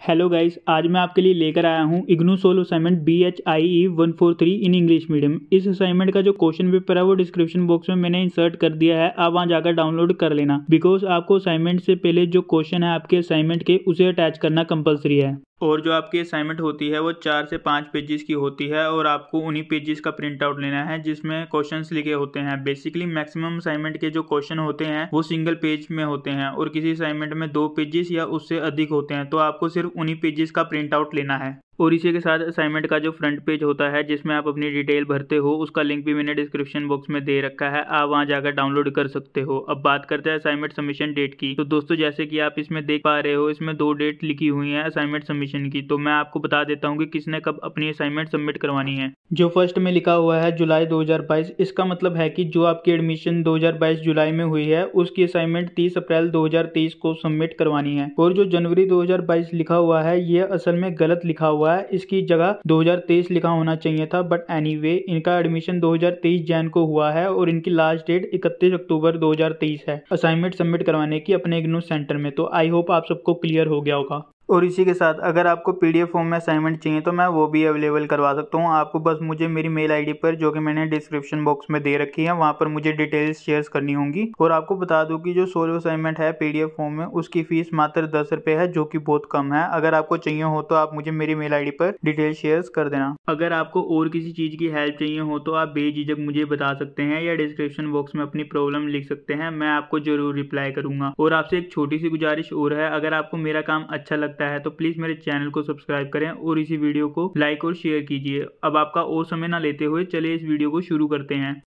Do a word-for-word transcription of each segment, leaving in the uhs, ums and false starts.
Hello guys, आज मैं आपके लिए लेकर आया हूँ IGNOU SOL assignment B H I E one four three in English medium. इस असाइनमेंट का जो क्वेश्चन पेपर है वो डिस्क्रिप्शन बॉक्स में मैंने इंसर्ट कर दिया है, आप वहाँ जाकर डाउनलोड कर लेना। बिकॉज आपको असाइनमेंट से पहले जो क्वेश्चन है आपके असाइनमेंट के उसे अटैच करना कंपलसरी है। और जो आपकी असाइनमेंट होती है वो चार से पाँच पेजेस की होती है और आपको उन्हीं पेजेस का प्रिंट आउट लेना है जिसमें क्वेश्चंस लिखे होते हैं। बेसिकली मैक्सिमम असाइनमेंट के जो क्वेश्चन होते हैं वो सिंगल पेज में होते हैं और किसी असाइनमेंट में दो पेजेस या उससे अधिक होते हैं, तो आपको सिर्फ उन्हीं पेजेस का प्रिंट आउट लेना है। और इसी के साथ असाइनमेंट का जो फ्रंट पेज होता है जिसमें आप अपनी डिटेल भरते हो उसका लिंक भी मैंने डिस्क्रिप्शन बॉक्स में दे रखा है, आप वहां जाकर डाउनलोड कर सकते हो। अब बात करते हैं असाइनमेंट सबमिशन डेट की। तो दोस्तों, जैसे कि आप इसमें देख पा रहे हो, इसमें दो डेट लिखी हुई है असाइनमेंट सबमिशन की। तो मैं आपको बता देता हूँ कि किसने कब अपनी असाइनमेंट सबमिट करवानी है। जो फर्स्ट में लिखा हुआ है जुलाई दो हज़ार बाईस, इसका मतलब है कि जो आपकी एडमिशन दो हज़ार बाईस जुलाई में हुई है उसकी असाइनमेंट तीस अप्रैल दो हज़ार तेईस को सबमिट करवानी है। और जो जनवरी दो हज़ार बाईस लिखा हुआ है ये असल में गलत लिखा हुआ है, इसकी जगह दो हज़ार तेईस लिखा होना चाहिए था। बट एनीवे, इनका एडमिशन दो हज़ार तेईस जैन को हुआ है और इनकी लास्ट डेट इकतीस अक्टूबर दो हज़ार तेईस है असाइनमेंट सबमिट करवाने की अपने इग्नू सेंटर में। तो आई होप आप सबको क्लियर हो गया होगा। और इसी के साथ अगर आपको पीडीएफ फॉर्म में असाइनमेंट चाहिए तो मैं वो भी अवेलेबल करवा सकता हूँ। आपको बस मुझे मेरी मेल आईडी पर, जो कि मैंने डिस्क्रिप्शन बॉक्स में दे रखी है, वहाँ पर मुझे डिटेल्स शेयर करनी होंगी। और आपको बता दूं कि जो सोलो असाइनमेंट है पीडीएफ फॉर्म में उसकी फीस मात्र दस रुपये है, जो कि बहुत कम है। अगर आपको चाहिए हो तो आप मुझे मेरी मेल आईडी पर डिटेल शेयर कर देना। अगर आपको और किसी चीज़ की हेल्प चाहिए हो तो आप बेझिझक मुझे बता सकते हैं या डिस्क्रिप्शन बॉक्स में अपनी प्रॉब्लम लिख सकते हैं, मैं आपको जरूर रिप्लाई करूंगा। और आपसे एक छोटी सी गुजारिश और है, अगर आपको मेरा काम अच्छा लगता है तो प्लीज मेरे चैनल को सब्सक्राइब करें और इसी वीडियो को लाइक और शेयर कीजिए। अब आपका और समय ना लेते हुए चलिए इस वीडियो को शुरू करते हैं।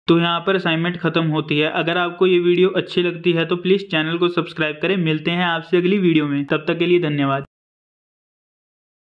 तो यहाँ पर असाइनमेंट खत्म होती है। अगर आपको ये वीडियो अच्छी लगती है तो प्लीज चैनल को सब्सक्राइब करें। मिलते हैं आपसे अगली वीडियो में, तब तक के लिए धन्यवाद।